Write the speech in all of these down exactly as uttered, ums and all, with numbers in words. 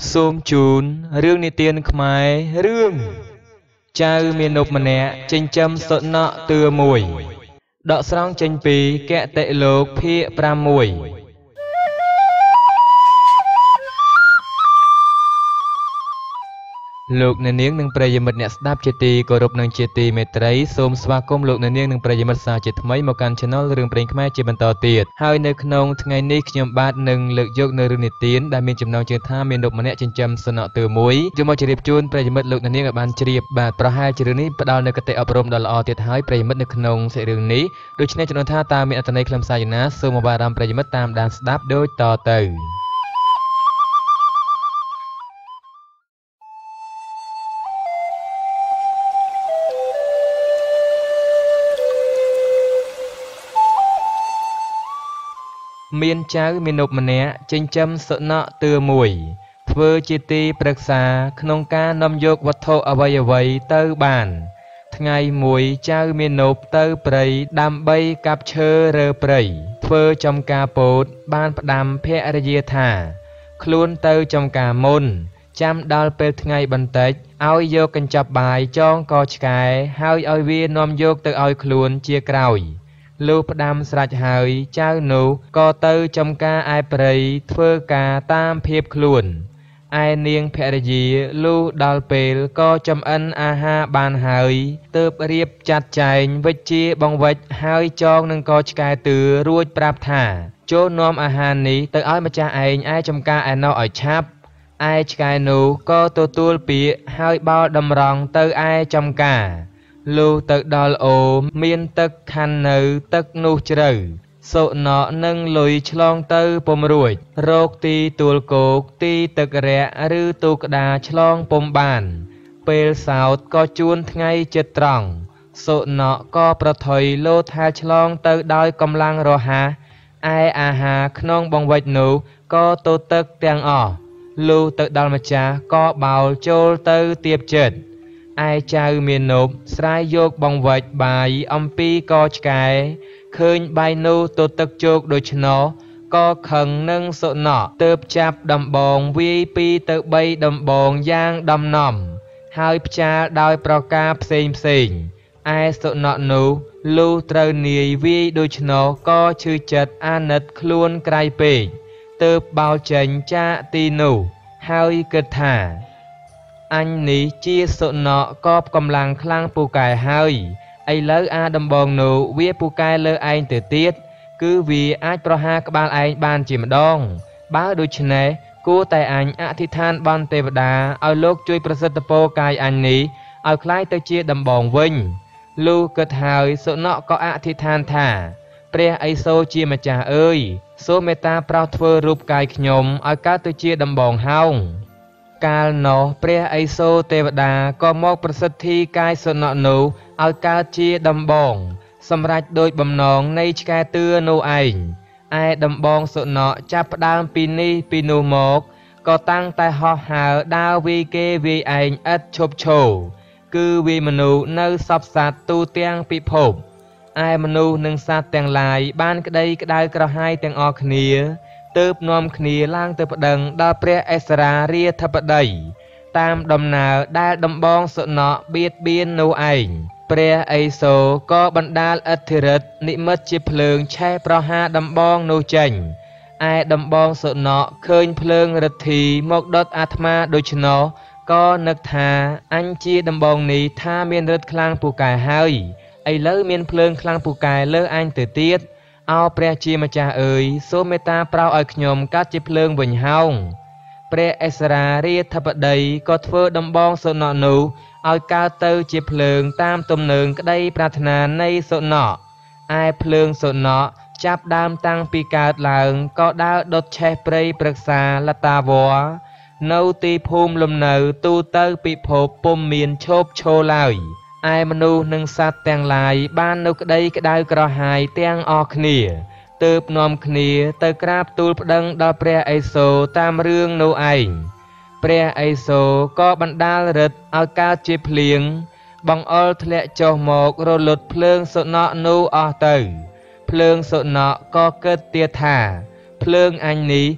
សូមជូនរឿងនិទានខ្មែររឿងចៅមាណពម្នាក់ចិញ្ចឹមសុនក់តឿមួយដកស្រង់ចេញពីគតិលោកភាគប្រាំមួយលោកអ្នកនាងនិងប្រិយមិត្តអ្នកស្ដាប់ជាទីគោរពនិងជាទីមេត្រីសូមស្វាគមន៍លោកអ្នកនាងនិងប្រិយមិត្តសាជាថ្មីមកកាន់ Channel រឿងព្រេងខ្មែរជាបន្តទៀតហើយនៅក្នុងថ្ងៃនេះខ្ញុំបាទនឹងលើកយកនៅរឿងនិទានដែលមានចំណងជើងថាមាណពម្នាក់ចិញ្ចឹមសុនក់តឿមួយយកមកជម្រាបជូនប្រិយមិត្តលោកអ្នកនាងឲ្យបានជ្រាបបាទប្រហែលជារឿងនេះផ្ដល់នូវគតិអប់រំដ៏ល្អទៀតហើយប្រិយមិត្តនៅក្នុងសេចរឿងនេះដូច្នេះចំណងថាតើមានអត្ថន័យខ្លឹមសារយ៉ាងណាសូមមកបារម្ភប្រិយមិត្តតាមដានស្ដាប់ដូចតទៅមានចៅមាណពម្នាក់ចិញ្ចឹមសុនក់តឿមួយធ្វើជាទីប្រឹក្សាក្នុងការនាំយកវត្ថុអ្វីអ្វីទៅបានថ្ងៃមួយចៅមាណពទៅព្រៃដើម្បីកាប់ឈើរើព្រៃធ្វើចំការពោតបានផ្ដាំភរិយាថាខ្លួនទៅចំការមុនចាំដល់ពេលថ្ងៃបន្តិចឲ្យយកកញ្ចប់បាយចងកឆ្កែហើយឲ្យវានាំយកទៅឲ្យខ្លួនជាក្រោយលុះផ្ដាំស្រេចហើយចៅនោះក៏ទៅចំការឯព្រៃធ្វើការតាមភាពខ្លួនឯនាងភរិយាលុះដល់ពេលក៏ចំអិនអាហារបានហើយទើបរៀបចាត់ចែងវិជ្ជាបង្វិចហើយចងនឹងកឆ្កែតឿរួចប្រាប់ថាចូលនាំអាហារនេះទៅឲ្យម្ចាស់ឯងឯចំការឯណោះឲ្យឆាប់ឯឆ្កែនោះក៏ទទួលពាក្យហើយបោលតម្រង់ទៅឯចំការលុះទៅដល់អូមានទឹកខាន់នៅទឹកនោះជ្រៅសុនក់នឹងលុយឆ្លងទៅពុំរួចរោគទីទួលគោកទីទឹករយៈឬទូក្តារឆ្លងពុំបានពេលសោតក៏ជួនថ្ងៃចិត្តត្រង់សុនក់ក៏ប្រថុយលោតហែឆ្លងទៅដោយកម្លាំងរហ័សឯអាហារក្នុងបង្វិចនោះក៏ទៅទឹកទាំងអស់លុះទៅដល់ម្ចាស់ក៏បោលចូលទៅទៀបចិត្តឯចៅមាណពស្រាយយកបង្វិចបាយអំពីកឆ្កែឃើញបាយនោះទៅទឹកជោគដូច្នោះក៏ខឹងនឹងសុនក់ទើបចាប់ដំបងវាយពីរទៅបីដំបងយ៉ាងដំណំហើយផ្ចាលដោយប្រការផ្សេងផ្សេងឯសុនក់នោះលុះត្រូវនាយវាយដូច្នោះក៏ឈឺចិត្តអាណិតខ្លួនក្រៃពេកទើបបោលចេញចាកទីនោះហើយគិតថាអញនេះជាសុនក់កបកម្លាំងខ្លាំងពូកែហើយឥឡូវអាដំបងនោះវាពូកែលើឯងទៅទៀតគឺវាអាចប្រហារក្បាលឯងបានជាម្ដងបើដូច្នេះគួរតែអញអធិដ្ឋានបន់ទេវតាឲ្យលោកជួយប្រសិទ្ធពរកាយអញនេះឲ្យคล้ายទៅជាដំបងវិញលុះគិតហើយសុនក់ក៏អធិដ្ឋានថាព្រះឥសូរជាម្ចាស់អើយសូមមេត្តាប្រោសធ្វើរូបកាយខ្ញុំឲ្យកើតទៅជាដំបងហោងកាលនោះព្រះឥសូរទេវតាក៏មកប្រសិទ្ធិកាយសុនក់នោះឲ្យកើតជាដំបងសម្រាប់ដោយបំណងនៃឆ្កែតឿនោះឯងឯដំបងសុនក់ចាប់ផ្ដើមពីនេះពីនោះមកក៏តាំងតែហោះហើរដើរវាយគេវាយឯងឥតឈប់ឈរគឺវាយមនុស្សនៅសពសត្វទូទាំងពិភពឯមនុស្សនិងសត្វទាំងឡាយបានក្តីក្តៅក្រហាយទាំងអស់គ្នាទើបនាំគ្នាឡើងទៅប្តឹងដល់ព្រះឥសរារាធិបតីតាមដំណើរដែលដំបងសុនក់បៀតបៀននោះឯងព្រះឥសូរក៏បណ្ដាលឥទ្ធិឫទ្ធិនិមិត្តជាភ្លើងឆេះប្រហារដំបងនោះចេញឯដំបងសុនក់ឃើញភ្លើងរិទ្ធីមកដុតអាត្មាដូច្នោះក៏នឹកថាអញជាដំបងនេះថាមានឫទ្ធិខ្លាំងពូកែហើយឥឡូវមានភ្លើងខ្លាំងពូកែលើអញទៅទៀតអោព្រះជាម្ចាស់អើយសូមមេត្តាប្រោសឲ្យខ្ញុំកើតជាភ្លើងវិញហោងព្រះឥសរារាធិបតីក៏ធ្វើដំបងសុនក់នោះឲ្យកើតទៅជាភ្លើងតាមទំនើងក្តីប្រាថ្នានៃសុនក់ឯភ្លើងសុនក់ចាប់ដើមតាំងពីកើតឡើងក៏ដើរដុតឆេះព្រៃព្រឹក្សាលតាវរនៅទីភូមិលំនៅទូទៅពិភពពុំមានឈប់ឈរឡើយឯមនុស្សនិងសត្វទាំងឡាយបាននៅក្តីក្តៅក្រហាយទាំងអស់គ្នាទើបនាំគ្នាទៅក្រាបទូលប្តឹងដល់ព្រះឥសូរតាមរឿងនោះឯងព្រះឥសូរក៏បណ្ដាលឫទ្ធិឲ្យកើតជាភ្លៀងបង្អុរធ្លាក់ចុះមករលត់ភ្លើងសុនក់នោះអស់ទៅភ្លើងសុនក់ក៏គិតទៀតថាភ្លើងអញនេះ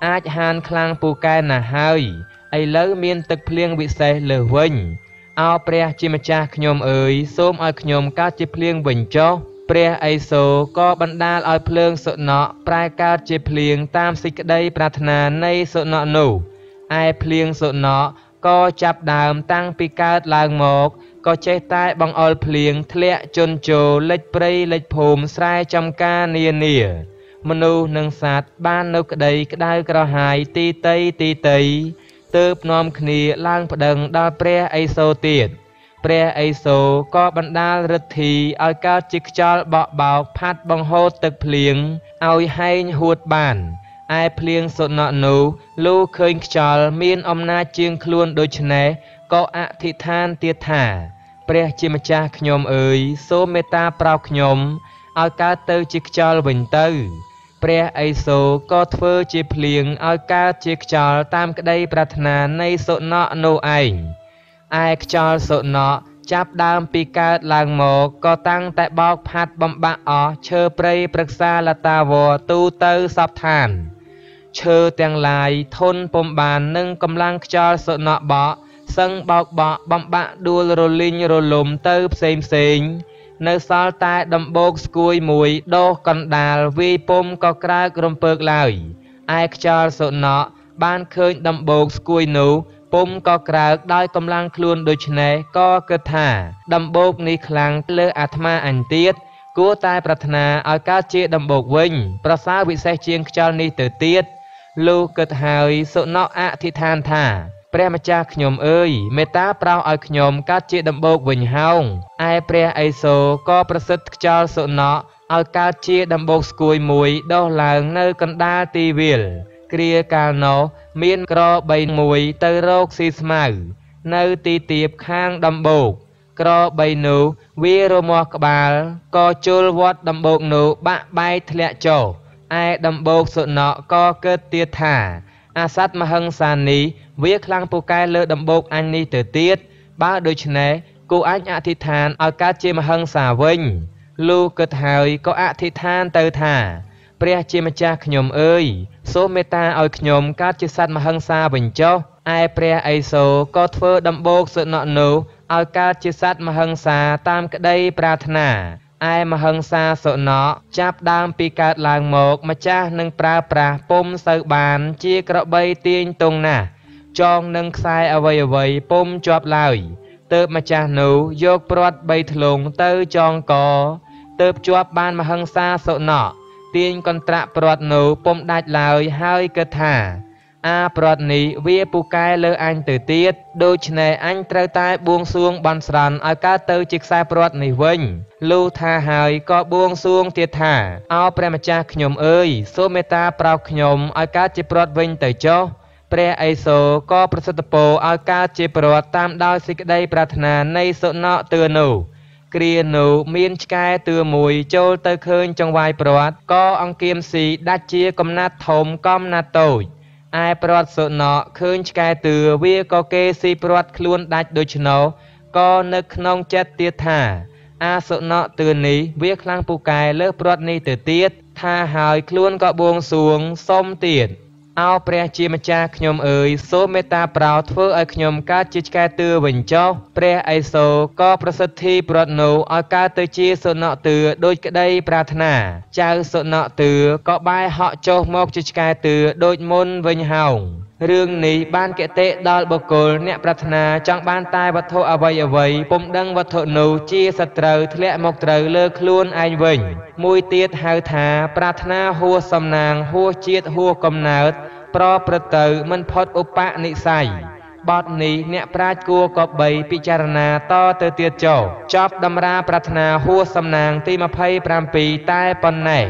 អាចហានខ្លាំងពូកែណាស់ហើយឥឡូវមានទឹកភ្លៀងវិសេសលើសវិញអោព្រះជាម្ចាស់ខ្ញុំអើយសូមឲ្យខ្ញុំកើតជាភ្លៀងវិញចុះព្រះឥសូរក៏បណ្ដាលឲ្យភ្លើងសុណក់ប្រែកើតជាភ្លៀងតាមសេចក្តីប្រាថ្នានៃសុណក់នោះឯភ្លៀងសុណក់ក៏ចាប់ដើមតាំងពីកើតឡើងមកក៏ចេះតែបង្អុរភ្លៀងធ្លាក់ជន់ចូលលិចព្រៃលិចភូមិស្រែចំការនានាមនុស្សនិងសត្វបាននៅក្តីក្តៅក្រហាយទីតីទីតីទើបនាំគ្នាឡើងប្តឹងដល់ព្រះឥសូរទៀតព្រះឥសូរក៏បណ្ដាលឫទ្ធីឲ្យកើតជាខ្យល់បក់បោកផាត់បង្ហូរទឹកភ្លៀងឲ្យហែងហួតបានឯភ្លៀងសុណក់នោះលុះឃើញខ្យល់មានអំណាចជាងខ្លួនដូច្នេះក៏អធិដ្ឋានទៀតថាព្រះជាម្ចាស់ខ្ញុំអើយសូមមេត្តាប្រោសខ្ញុំឲ្យកើតទៅជាខ្យល់វិញទៅព្រះឥសូរក៏ធ្វើជាភ្លៀងឲ្យកើតជាខ្យល់តាមក្តីប្រាថ្នានៃសុណក់នោះឯងឯខ្យល់សុណក់ចាប់ដើមពីកើតឡើងមកក៏តាំងតែបោកផាត់បំបាក់អស់ឈើព្រៃព្រឹក្សាលតាវរទូទៅសពឋានឈើទាំងឡាយធន់ពុំបាននឹងកម្លាំងខ្យល់សុណក់បក់សឹងបោកបក់បំបាក់ដួលរលីងរលំទៅផ្សេងផ្សេងនៅសល់តែដំបូកស្គួយមួយដោះកណ្ដាលវាយពុំក៏ក្រើករំពើកឡើយឯខ្យល់សុណក់បានឃើញដំបូកស្គួយនោះពុំក៏ក្រើកដោយកម្លាំងខ្លួនដូច្នេះក៏គិតថាដំបូកនេះខ្លាំងលើអាត្មាអញទៀតគួរតែប្រាថ្នាឲ្យកើតជាដំបូកវិញប្រសើរវិសេសជាងខ្យល់នេះទៅទៀតលុះគិតហើយសុណក់អធិដ្ឋានថាព្រះម្ចាស់ខ្ញុំអើយមេត្តាប្រោសឲ្យខ្ញុំកើតជាដំបូកវិញហោងឯព្រះឥសូរក៏ប្រសិទ្ធខ្យល់សុណក់ឲ្យកើតជាដំបូកស្គួយមួយដុះឡើងនៅកណ្ដាលទីវាលគ្រាកាលនោះមានក្របីមួយទៅរកស៊ីស្មៅនៅទីទៀបខាងដំបូកក្របីនោះវារមាស់ក្បាលក៏ជល់វត្តដំបូកនោះបាក់បែកធ្លាក់ចុះឯដំបូកសុណក់ក៏គិតទៀតថាអាសត្វមហិង្សានេះវាខ្លាំងពូកែលើដំបូកអញនេះទៅទៀតបើដូច្នេះគូអញអធិដ្ឋានឲ្យកើតជាមហិង្សាវិញលុះគិតហើយក៏អធិដ្ឋានទៅថាព្រះជាម្ចាស់ខ្ញុំអើយសូមមេត្តាឲ្យខ្ញុំកើតជាសត្វមហិង្សាវិញចុះឯព្រះឥសូរក៏ធ្វើដំបូកសុណក់នោះឲ្យកើតជាសត្វមហិង្សាតាមក្តីប្រាថ្នាឯមហិង្សាសុណក់ចាប់ដើមពីកើតឡើងមកម្ចាស់នឹងប្រើប្រាស់ពុំសូវបានជាក្របីទាញទងណាស់ចងនឹងខ្សែអ្វីអ្វីពុំជាប់ឡើយទើបម្ចាស់នោះយកព្រាត់បីធ្លុងទៅចងកទើបជាប់បានមហិង្សាសុណក់ទាញកន្ត្រាក់ព្រាត់នោះពុំដាច់ឡើយហើយគិតថាអាព្រាត់នេះវាពូកែលើអញទៅទៀតដូច្នេះអញត្រូវតែបួងសួងបន់ស្រន់ឲ្យកើតទៅជាខ្សែព្រាត់នេះវិញលុះថាហើយក៏បួងសួងទៀតថាអោព្រះម្ចាស់ខ្ញុំអើយសូមមេត្តាប្រោសខ្ញុំឲ្យកើតជាព្រាត់វិញទៅចុះព្រះឥសូរក៏ប្រសិទ្ធពរឲ្យកើតជាព្រាត់តាមដោយសេចក្តីប្រាថ្នានៃសុណក់ទឿនោះគ្រានោះមានឆ្កែតឿមួយចូលទៅឃើញចង្វាយព្រាត់ក៏អង្គៀមស៊ីដាច់ជាកំណាត់ធំកំណាត់តូចឯព្រាត់សុណក់ឃើញឆ្កែតឿវាក៏គេស៊ីព្រាត់ខ្លួនដាច់ដូច្នោះក៏នឹកក្នុងចិត្តទៀតថាអាសុណក់តឿនេះវាខ្លាំងពូកែលើព្រាត់នេះទៅទៀតថាហើយខ្លួនក៏បួងសួងសុំទៀតអោព្រះជាម្ចាស់ខ្ញុំអើយសូមមេត្តាប្រោសធ្វើឲ្យខ្ញុំកើតជាឆ្កែតឿវិញចុះព្រះឥសូរក៏ប្រសិទ្ធិព្រាត់នោះឲ្យកើតទៅជាសុណក់តឿដូចក្តីប្រាថ្នាចៅសុណក់តឿក៏បែរហក់ចុះមកជាឆ្កែតឿដូចមុនវិញហោងរឿងនេះបានគតិដល់បុគ្គលអ្នកប្រាថ្នាចង់បានតែវត្ថុអ្វីអ្វីពុំដឹងវត្ថុនោះជាសត្រូវធ្លាក់មកត្រូវលើខ្លួនឯងវិញមួយទៀតហៅថាប្រាថ្នាហួសសំណាងហួសជាតិហួសកំណើតប្រព្រឹត្តទៅមិនផុតឧបនិស្ស័យបទនេះអ្នកប្រាជ្ញគួរក៏បីពិចារណាតទៅទៀតចុះចប់តម្រាប្រាថ្នាហួសសំណាងទីម្ភៃប្រាំពីរតែប៉ុណ្ណេះ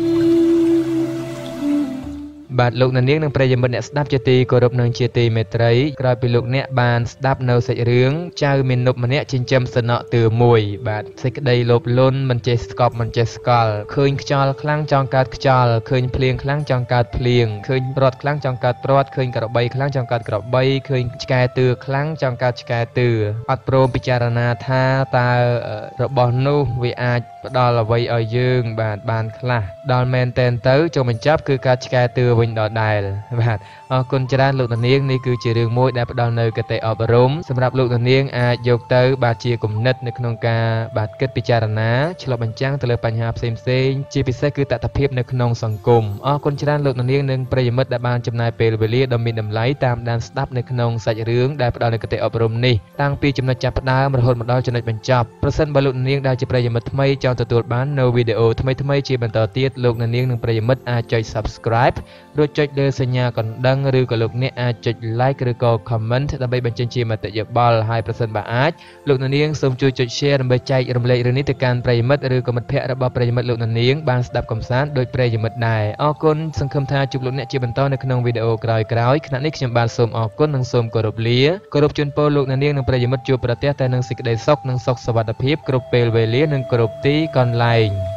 បាទលោកអ្នកនាងនិងប្រិយមិត្តអ្នកស្ដាប់ជាទីគោរពនិងជាទីមេត្រីក្រោយពីលោកអ្នកបានស្ដាប់នៅសាច់រឿងចៅមាណពម្នាក់ចិញ្ចឹមសនៈទឿមួយបាទសេចក្តីលោភលន់មិនចេះស្កប់មិនចេះស្កល់ឃើញខ្យល់ខ្លាំងចង់កើតខ្យល់ឃើញភ្លៀងខ្លាំងចង់កើតភ្លៀងឃើញព្រាត់ខ្លាំងចង់កើតព្រាត់ឃើញក្របីខ្លាំងចង់កើតក្របីឃើញឆ្កែទឿខ្លាំងចង់កើតឆ្កែទឿអត់ព្រមពិចារណាថាតើរបស់នោះវាអាចផ្ដល់អ្វីឲ្យយើងបាទបានខ្លះដល់មែនតែនទៅចូលបញ្ចប់គឺការឆ្កែតឿវិញដដែលបាទអរគុណច្រើនលោកនាងនេះគឺជារឿងមួយដែលផ្ដល់នៅគតិអប់រំសម្រាប់លោកនាងអាចយកទៅបាទជាគំនិតនៅក្នុងការបាទគិតពិចារណាឆ្លុះបញ្ចាំងទៅលើបញ្ហាផ្សេងផ្សេងជាពិសេសគឺតថភាពនៅក្នុងសង្គមអរគុណច្រើនលោកនាងនិងប្រិយមិត្តដែលបានចំណាយពេលវេលាដ៏មានតម្លៃតាមដានស្ដាប់នៅក្នុងសាច់រឿងដែលផ្ដល់នៅគតិអប់រំនេះតាំងពីចំណុចចាប់ផ្ដើមរហូតមកដល់ចំណុចបញ្ចប់ប្រសិនបើលោកនាងដែលជាប្រិយមិត្តថ្មីចង់ទទួលបាននៅវីដេអូថ្មីៗជាបន្តទៀតលោកនាងនិងប្រិយមិត្តអាចចុច Subscribe រួចចុចលើសញ្ញាកណ្ដឹងឬក៏លោកអ្នកអាចចុច Like ឬក៏ Comment ដើម្បីបញ្ចេញជាមតិយោបល់ហើយប្រសិនបើអាចលោកនាងសូមជួយចុច Share ដើម្បីចែករំលែករឿងនេះទៅកាន់ប្រិយមិត្តឬក៏មិត្តភ័ក្តិរបស់ប្រិយមិត្តលោកនាងបានស្ដាប់កំសាន្តដោយប្រិយមិត្តដែរអរគុណសង្ឃឹមថាជួបលោកអ្នកជាបន្តនៅក្នុងវីដេអូក្រោយៗខណៈនេះខ្ញុំបាទសូមអរគុណនិងសូមគោរពលាគោរពជូនពរលោកនាងនិងប្រិយមិត្តជួបប្រទះតែនឹងសេចក្តីសុខនិងសុខសុវត្ថិភាពគ្រប់ពេលវេលានិងគ្រប់ទីកន្លែង